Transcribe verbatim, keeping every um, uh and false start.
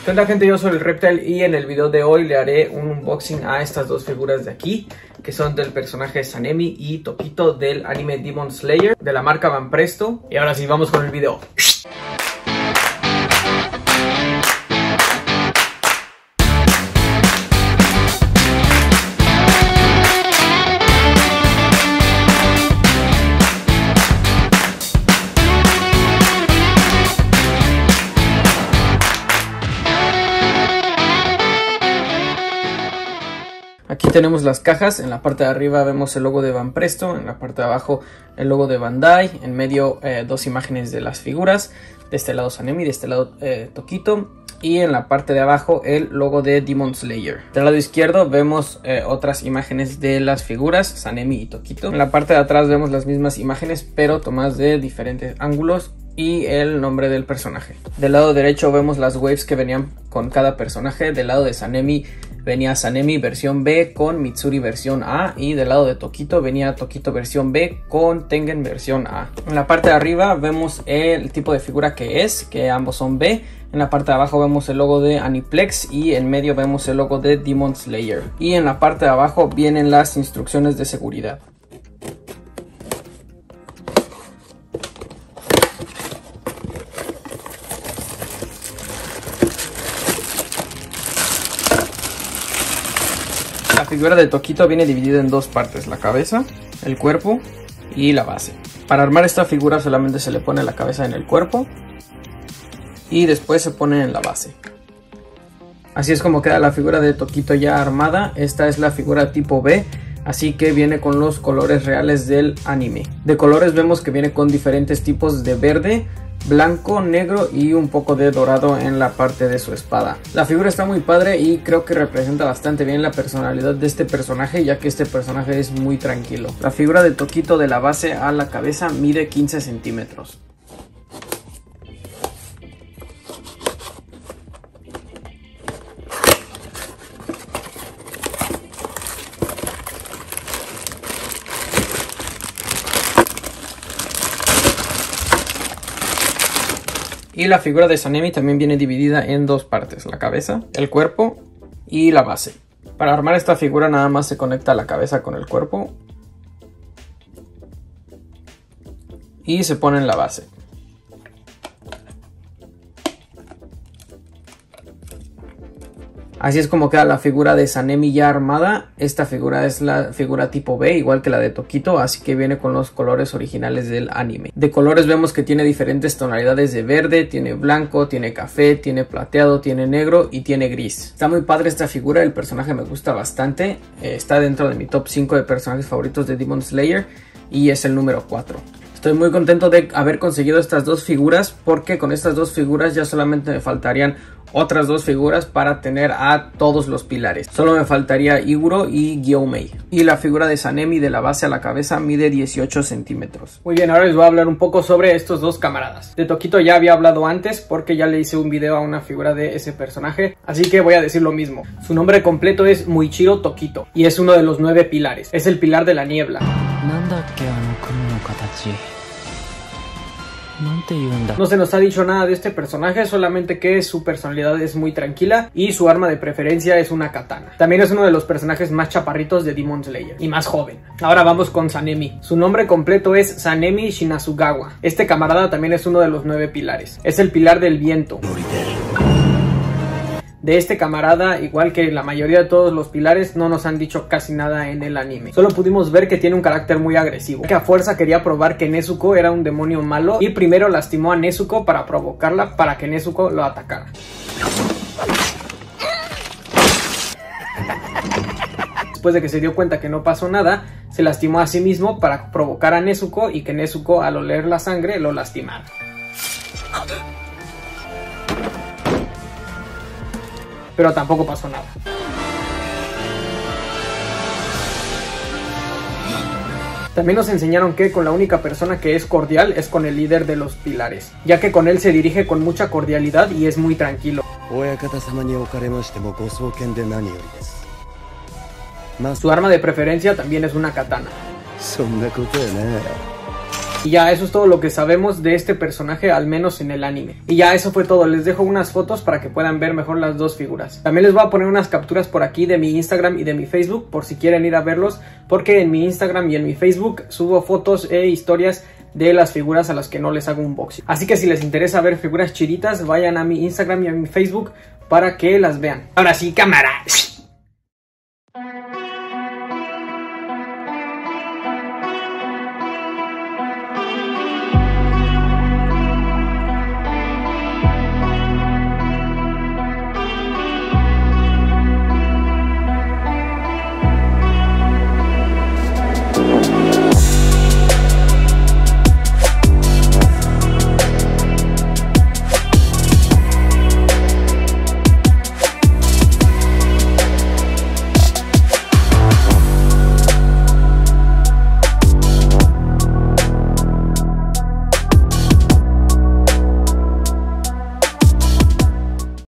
¿Qué onda, gente? Yo soy el Reptile y en el video de hoy le haré un unboxing a estas dos figuras de aquí, que son del personaje Sanemi y Tokito del anime Demon Slayer de la marca Banpresto. Y ahora sí, vamos con el video. Aquí tenemos las cajas, en la parte de arriba vemos el logo de Banpresto, en la parte de abajo el logo de Bandai, en medio eh, dos imágenes de las figuras, de este lado Sanemi, de este lado eh, Tokito, y en la parte de abajo el logo de Demon Slayer. Del lado izquierdo vemos eh, otras imágenes de las figuras, Sanemi y Tokito. En la parte de atrás vemos las mismas imágenes, pero tomadas de diferentes ángulos, y el nombre del personaje. Del lado derecho vemos las waves que venían con cada personaje. Del lado de Sanemi venía Sanemi versión B con Mitsuri versión A, y del lado de Tokito venía Tokito versión B con Tengen versión A. En la parte de arriba vemos el tipo de figura que es, que ambos son B. En la parte de abajo vemos el logo de Aniplex y en medio vemos el logo de Demon Slayer. Y en la parte de abajo vienen las instrucciones de seguridad. La figura de Tokito viene dividida en dos partes, la cabeza, el cuerpo y la base. Para armar esta figura solamente se le pone la cabeza en el cuerpo y después se pone en la base. Así es como queda la figura de Tokito ya armada. Esta es la figura tipo B, así que viene con los colores reales del anime. De colores vemos que viene con diferentes tipos de verde, blanco, negro y un poco de dorado en la parte de su espada. La figura está muy padre y creo que representa bastante bien la personalidad de este personaje, ya que este personaje es muy tranquilo. La figura de Tokito de la base a la cabeza mide quince centímetros. Y la figura de Sanemi también viene dividida en dos partes, la cabeza, el cuerpo y la base. Para armar esta figura nada más se conecta la cabeza con el cuerpo y se pone en la base. Así es como queda la figura de Sanemi ya armada. Esta figura es la figura tipo B, igual que la de Tokito, así que viene con los colores originales del anime. De colores vemos que tiene diferentes tonalidades de verde, tiene blanco, tiene café, tiene plateado, tiene negro y tiene gris. Está muy padre esta figura, el personaje me gusta bastante. Eh, está dentro de mi top cinco de personajes favoritos de Demon Slayer y es el número cuatro. Estoy muy contento de haber conseguido estas dos figuras, porque con estas dos figuras ya solamente me faltarían otras dos figuras para tener a todos los pilares. Solo me faltaría Iguro y Gyomei. Y la figura de Sanemi de la base a la cabeza mide dieciocho centímetros. Muy bien, ahora les voy a hablar un poco sobre estos dos camaradas. De Tokito ya había hablado antes porque ya le hice un video a una figura de ese personaje, así que voy a decir lo mismo. Su nombre completo es Muichiro Tokito y es uno de los nueve pilares. Es el pilar de la niebla. No se nos ha dicho nada de este personaje, solamente que su personalidad es muy tranquila y su arma de preferencia es una katana. También es uno de los personajes más chaparritos de Demon Slayer y más joven. Ahora vamos con Sanemi. Su nombre completo es Sanemi Shinasugawa. Este camarada también es uno de los nueve pilares. Es el pilar del viento. De este camarada, igual que la mayoría de todos los pilares, no nos han dicho casi nada en el anime. Solo pudimos ver que tiene un carácter muy agresivo, que a fuerza quería probar que Nezuko era un demonio malo y primero lastimó a Nezuko para provocarla para que Nezuko lo atacara. Después de que se dio cuenta que no pasó nada, se lastimó a sí mismo para provocar a Nezuko y que Nezuko, al oler la sangre, lo lastimara. Pero tampoco pasó nada. También nos enseñaron que con la única persona que es cordial es con el líder de los pilares, ya que con él se dirige con mucha cordialidad y es muy tranquilo. Su arma de preferencia también es una katana. Y ya eso es todo lo que sabemos de este personaje, al menos en el anime. Y ya eso fue todo, les dejo unas fotos para que puedan ver mejor las dos figuras. También les voy a poner unas capturas por aquí de mi Instagram y de mi Facebook por si quieren ir a verlos, porque en mi Instagram y en mi Facebook subo fotos e historias de las figuras a las que no les hago unboxing. Así que si les interesa ver figuras chiditas, vayan a mi Instagram y a mi Facebook para que las vean. Ahora sí, cámara.